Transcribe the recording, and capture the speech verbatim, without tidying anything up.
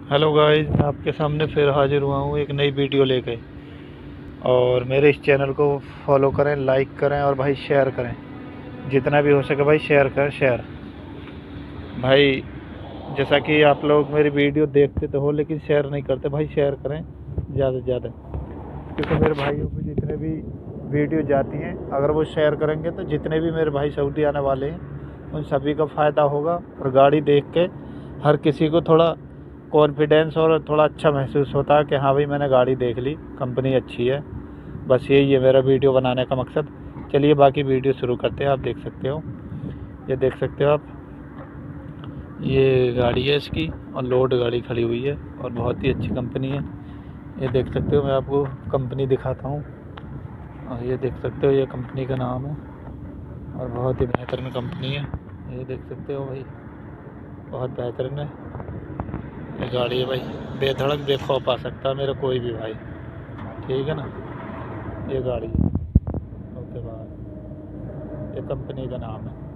Hello guys, मैं आपके सामने फिर हाजिर हुआ हूँ एक नई वीडियो लेके। और मेरे इस चैनल को फॉलो करें, लाइक करें और भाई शेयर करें, जितना भी हो सके भाई शेयर करें शेयर भाई। जैसा कि आप लोग मेरी वीडियो देखते तो हो लेकिन शेयर नहीं करते भाई, शेयर करें ज़्यादा से ज़्यादा, क्योंकि मेरे भाइयों को जितने भी वीडियो जाती हैं अगर वो शेयर करेंगे तो जितने भी मेरे भाई सऊदी आने वाले हैं उन सभी का फ़ायदा होगा। और गाड़ी देख के हर किसी को थोड़ा कॉन्फिडेंस और थोड़ा अच्छा महसूस होता है कि हाँ भाई मैंने गाड़ी देख ली, कंपनी अच्छी है। बस यही है मेरा वीडियो बनाने का मकसद। चलिए बाकी वीडियो शुरू करते हैं। आप देख सकते हो, ये देख सकते हो आप, ये गाड़ी है इसकी और लोड गाड़ी खड़ी हुई है और बहुत ही अच्छी कंपनी है। ये देख सकते हो, मैं आपको कंपनी दिखाता हूँ। और ये देख सकते हो, ये कंपनी का नाम है और बहुत ही बेहतरीन कंपनी है। ये देख सकते हो भाई, बहुत बेहतरीन है ये गाड़ी है भाई। बेधड़क बेखौफ आ सकता है मेरा कोई भी भाई, ठीक है ना। ये गाड़ी है, ओके बाय। ये कंपनी का नाम है।